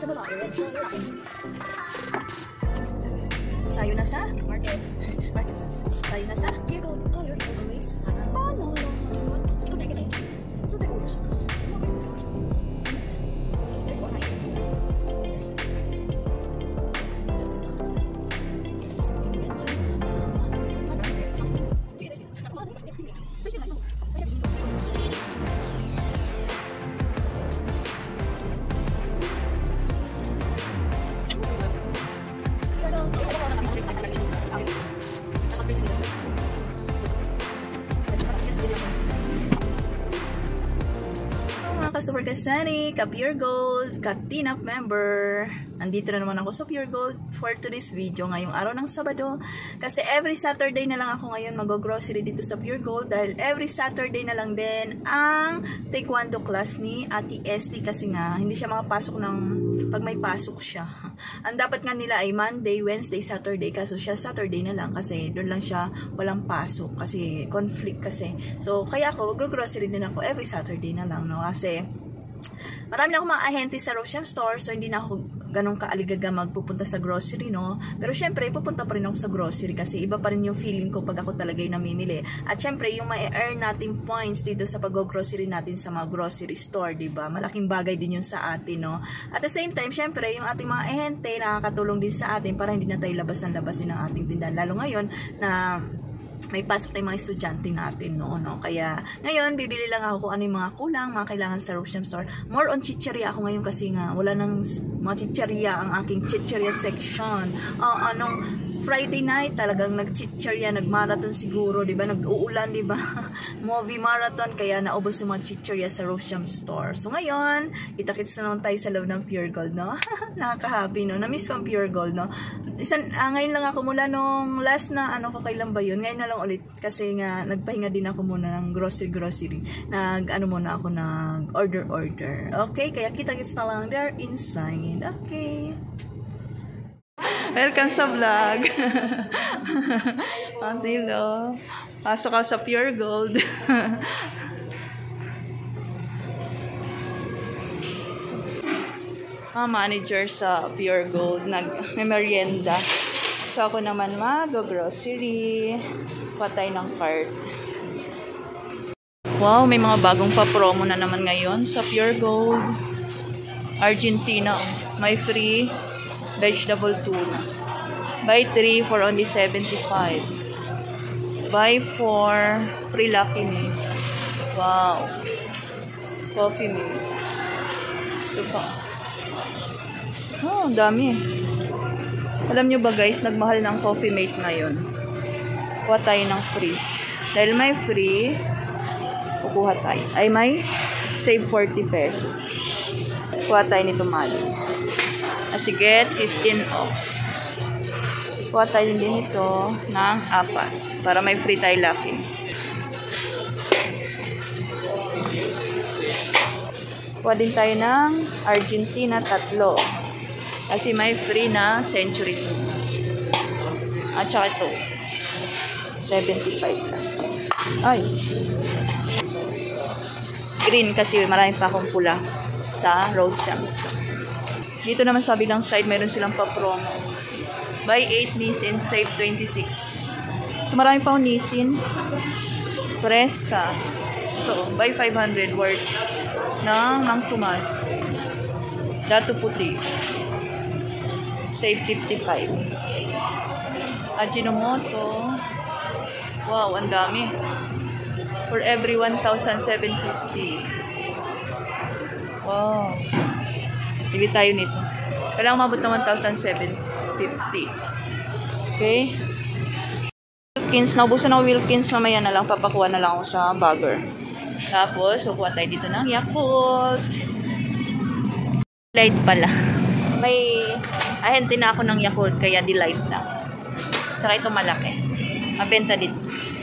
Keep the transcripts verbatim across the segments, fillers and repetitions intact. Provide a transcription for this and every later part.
Tayo na sa market. Market. Tayo na sa Diego. Oh, you're always. Paano? Ikaw tayo na. Ano tayo ulos? Let's go na. Yes. Super Kasani, ka-Pure Gold, ka-Tinap member. Nandito na naman ako sa Pure Gold for today's video ngayong araw ng Sabado. Kasi every Saturday na lang ako ngayon mag-grocery dito sa Pure Gold dahil every Saturday na lang din ang taekwondo class ni Ate Esty kasi nga hindi siya makapasok ng pag may pasok siya. Ang dapat nga nila ay Monday, Wednesday, Saturday kaso siya Saturday na lang kasi doon lang siya walang pasok kasi conflict kasi. So kaya ako mag-grocery din ako every Saturday na lang, no? Kasi marami na akong mga ahente sa Rosham Store, so hindi na ako ganun kaaligaga magpupunta sa grocery, no? Pero syempre, pupunta pa rin ako sa grocery kasi iba pa rin yung feeling ko pag ako talaga yung namimili. At syempre, yung ma-earn natin points dito sa pag-grocery natin sa mga grocery store, diba? Malaking bagay din yun sa atin, no? At the same time, syempre, yung ating mga ahente nakakatulong din sa atin para hindi na tayo labas ng labas din ng ating tindahan. Lalo ngayon na may pasok na yung mga estudyante natin, no, no? Kaya, ngayon, bibili lang ako kung ano yung mga kulang, mga kailangan sa Rosham Store. More on chicheria ako ngayon kasi nga, wala nang mga chicheria ang aking chicheria section. Uh, anong Friday night, talagang nag-chicheria, nag-marathon siguro, di ba? Nag-uulan, di ba? Movie marathon, kaya naubos yung mga chicheria sa Rosham Store. So, ngayon, kita-kits na naman tayo sa loob ng Pure Gold, no? Nakaka-happy, no? Na-miss ko ang Pure Gold, no? Isan, uh, ngayon lang ako mula nung last na, ano ko, kailan ba yun? Ngayon na lang ulit, kasi nga, nagpahinga din ako muna ng grocery-grocery. Nag, ano muna ako, nag-order-order. Okay? Kaya kita-kits na lang there inside. Okay. Welcome sa vlog. Antilo. Pasok ka sa Pure Gold. Ang manager sa Pure Gold nag-merienda. So ako naman mag-grocery. Patay ng cart. Wow, may mga bagong pa-promo na naman ngayon sa Pure Gold. Argentina, may free vegetable tuna. Buy three for only seventy-five. Buy four, free Lucky Me. Wow. Coffee milk. Ito pa. Oh, dami. Alam nyo ba guys, nagmahal ng coffee mate ngayon. Kuha tayo ng free. Dahil may free, kukuha tayo. Ay, may save forty pesos. Kuha tayo nito mali. As you get fifteen off. Kuha tayo din ito ng apat para may free tayo Lucky. Kuha din tayo ng Argentina tatlo. Kasi may free na Century two. At saka ito. seventy-five lang. Ay. Green kasi marami pa akong pula sa Rosham Store. Dito naman sa bilang side, meron silang pa-promo. Buy eight Nissin, save twenty-six. So, marami pa akong Nissin. Fresca. So, buy five hundred worth ng Mang Tomas. Dato puti. Save fifty-five. Ajinomoto. Wow, ang dami. For every one thousand seven hundred fifty. Wow. Bili tayo nito. Kailangan mabot ng one thousand seven hundred fifty. Okay. Wilkins. Naubusan ng Wilkins. Mamaya na lang. Papakuha na lang ako sa bagger. Tapos, kukuha tayo dito ng Yakult. Light pala. May ahente na ako ng Yakult. Kaya delight na. Saka ito malaki. Mabenta dito.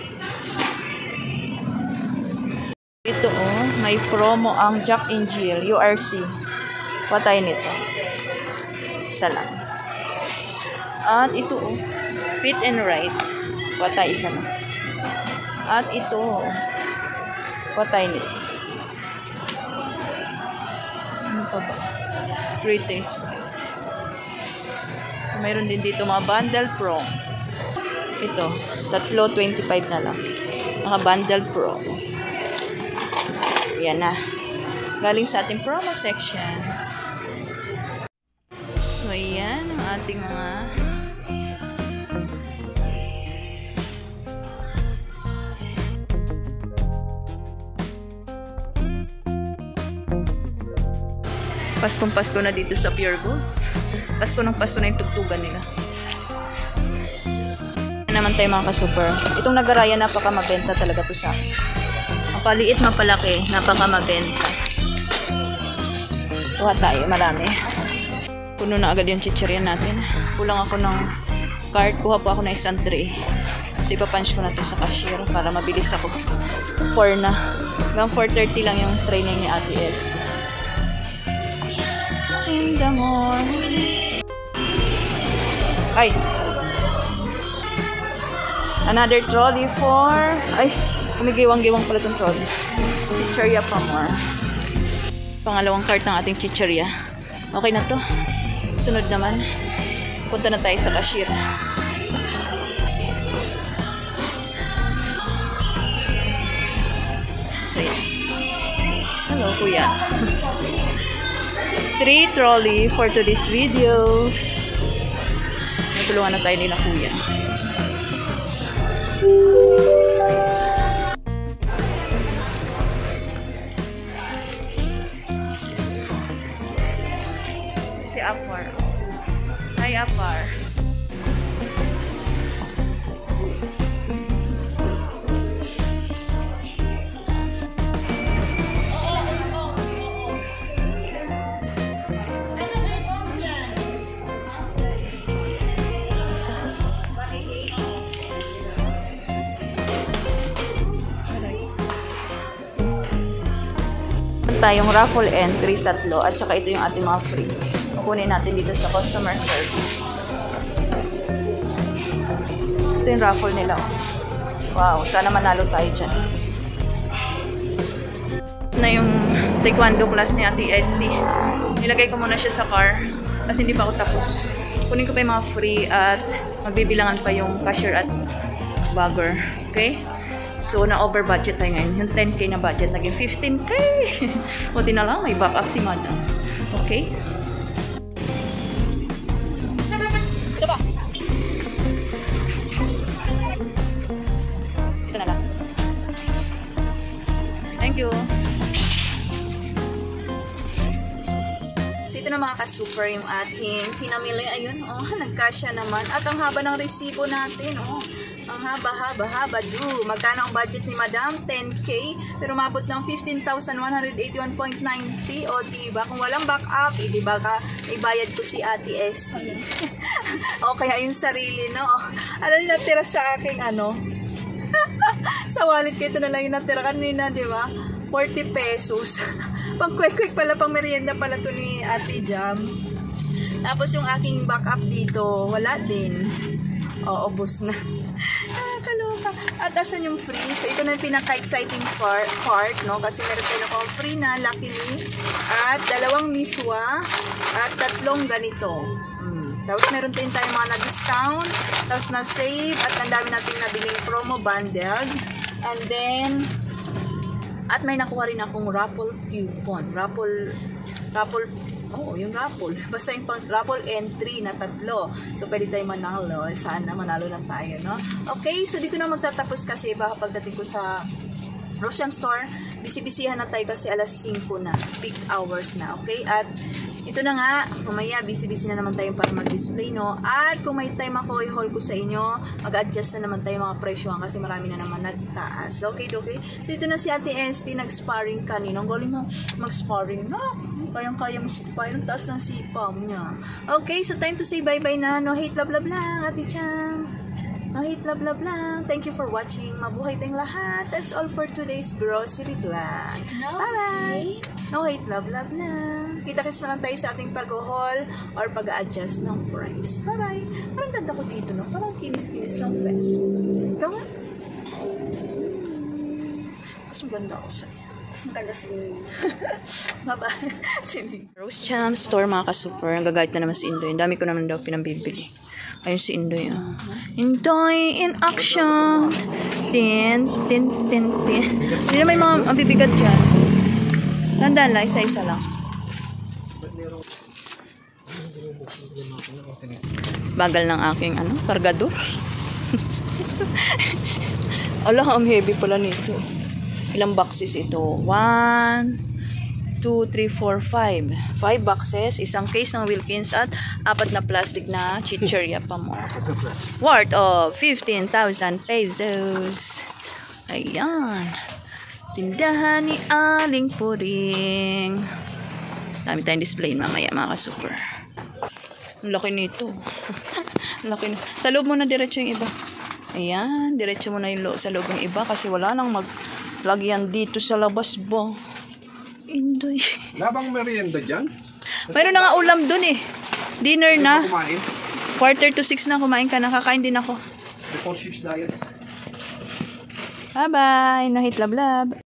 Ito oh. May promo ang Jack and Jill. U R C. Kuha tayo nito. Isa lang. At ito, oh. Fit and Right. Kuha tayo isa lang. At ito, oh. Kuha tayo nito. Ano pa ba? Free taste bite. Mayroon din dito mga bundle pro. Ito, tatlo twenty-five na lang. Mga bundle pro. Yan na. Galing sa ating promo section. So, yan ang ating mga Paskong Pasko na dito sa Pure Gold. Pasko ng Pasko na yung tugtugan nila. Naman tayo mga ka-super. Itong nagaraya, napaka mabenta talaga to sa akin. Mapaliit, mapalaki, napaka mabenta. Kuha tayo, marami. Puno na agad yung chichirya natin. Kulang ako ng cart. Kuha po ako ng isang tray. Kasi ipapunch ko na to sa cashier para mabilis ako. four na. Hanggang four thirty lang yung training ni Ate S. In the morning. Ay! Another trolley for... Ay! Kumigiwang-giwang pala itong trolley. Chichirya pa more. Pangalawang cart ng ating chichirya. Okay na to. Sunod naman. Punta na tayo sa cashier. So, yan. Hello, kuya. Three trolley for today's video. Natulungan na tayo nila kuya. Si Apar. Hi Apar. Tayong raffle entry, tatlo, at saka ito yung ating mga free. Kukunin natin dito sa customer service. Ito yung raffle nila. Wow, sana manalo tayo dyan. Ito na yung taekwondo class ni Ate S D. Nilagay ko muna siya sa car kasi hindi pa ako tapos. Kunin ko pa yung mga free at magbibilangan pa yung cashier at bagger. Okay? So, na-over budget tayo ngayon. Yung ten K na budget, naging fifteen K. O, di na lang, may back up si madam. Okay? Ito ba? Ito na lang. Thank you. So, ito na mga ka-super yung ating pinamili. Ayun, oh, nagkasya naman. At ang haba ng resibo natin, oh. Ang haba, haba, haba, do. Magkano ang budget ni Madam? ten K. Pero mabot ng fifteen thousand one hundred eighty-one point nine zero. O, diba? Kung walang backup, eh, diba ka, ibayad ko si Ate S. O, kaya yung sarili, no? Ano yung natira sa aking, ano? Sa wallet ko, ito na lang yung natira kanina, diba? forty pesos. Pang quick-quick pala, pang merienda pala to ni Ate Jam. Tapos yung aking backup dito, wala din. O, ubos na. Nakakaloka. At asan yung free? So, ito na yung pinaka-exciting part, part, no? Kasi meron tayo akong free na, luckily. At dalawang miswa. At tatlong ganito. Hmm. Tapos meron din tayo mga na-discount. Tapos na-save. At ang dami natin nabiling promo bundled. And then, at may nakuha rin akong raffle coupon. Raffle, raffle, oh, yung raffle. Basta yung raffle entry na tatlo. So, pwede tayo manalo. Sana manalo na tayo, no? Okay, so dito na magtatapos kasi baka pagdating ko sa Rosyam Store, bisi-bisihan na tayo kasi alas singko na. Peak hours na, okay? At ito na nga, kumaya, busy-busy na naman tayo para mag-display, no? At kung may time ako, i-haul ko sa inyo, mag-adjust na naman tayo mga presyohan kasi marami na naman nagtaas. Okay, okay? So, ito na si Ate S T, nag-sparring kanina. Ang galing mo mag-sparring na. Kayang-kaya mo si Ang taas ng sipam niya. Okay, so time to say bye-bye na. No hate, love, love lang, Ate Cham. No hate, love, love lang. Thank you for watching. Mabuhay tayong lahat. That's all for today's grocery vlog. No Bye-bye. No hate, love, love lang. Kita-kits na lang tayo sa ating pag-haul or pag-adjust ng price. Bye-bye. Parang ganda ko dito, no? Parang kinis-kinis ng fest. Ikaw nga? Mas maganda ako sa'yo. Mas maganda swimming. Bye-bye. Rose Jam Store, mga ka-super. Ang gagayat na naman si Indoy. Ang dami ko naman daw pinambibili. Ayun si Indoy. Ah. Indoy in action. Tin, tin, tin, tin. Hindi na may mga mabibigat dyan. Tandaan lang, isa-isa lang. Bagal ng aking ano, kargador. Ala, ang heavy pala nito. Ilang boxes ito? One, two, three, four, five. Five boxes, isang case ng Wilkins at apat na plastic na chicheria pa mo. Worth of fifteen thousand pesos. Ayan. Tindahan ni Aling Puring. Dami tayong display mamaya, mga ka-super. Ang laki nito. Ang laki na. Sa loob mo na diretso yung iba. Ayan, diretso mo na yung lo sa loob ng iba kasi wala nang maglagyan dito sa labas ba. Indoy. Labang merienda dyan? Mayroon na nga ulam dun eh. Dinner na. Kumain? Quarter to six na kumain ka. Nakakain din ako. Before six diet. Bye-bye. Nahit love love.